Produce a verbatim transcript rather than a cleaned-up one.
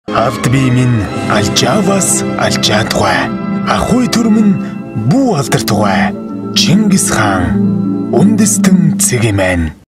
Авд бие минь алжааваас алжаадгүй. Ахуй төрмөн бүү алдартгүй. Чингис хаан үндэстэн цэгийн маань.